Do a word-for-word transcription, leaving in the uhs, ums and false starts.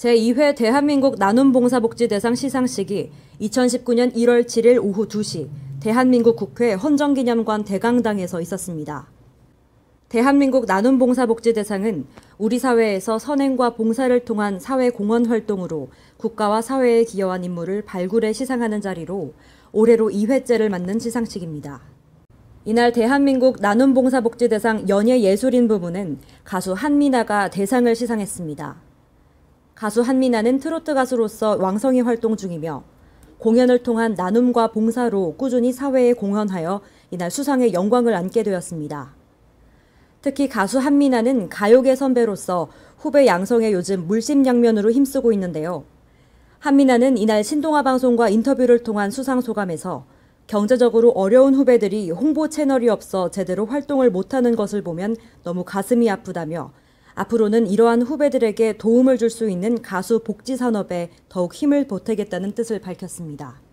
제이 회 대한민국 나눔봉사복지대상 시상식이 이천십구 년 일월 칠일 오후 두 시 대한민국 국회 헌정기념관 대강당에서 있었습니다. 대한민국 나눔봉사복지대상은 우리 사회에서 선행과 봉사를 통한 사회 공헌 활동으로 국가와 사회에 기여한 인물을 발굴해 시상하는 자리로 올해로 이 회째를 맞는 시상식입니다. 이날 대한민국 나눔봉사복지대상 연예예술인 부문은 가수 한미나가 대상을 시상했습니다. 가수 한미나는 트로트 가수로서 왕성히 활동 중이며 공연을 통한 나눔과 봉사로 꾸준히 사회에 공헌하여 이날 수상의 영광을 안게 되었습니다. 특히 가수 한미나는 가요계 선배로서 후배 양성에 요즘 물심양면으로 힘쓰고 있는데요. 한미나는 이날 신동아방송과 인터뷰를 통한 수상 소감에서 경제적으로 어려운 후배들이 홍보 채널이 없어 제대로 활동을 못하는 것을 보면 너무 가슴이 아프다며 앞으로는 이러한 후배들에게 도움을 줄 수 있는 가수 복지 산업에 더욱 힘을 보태겠다는 뜻을 밝혔습니다.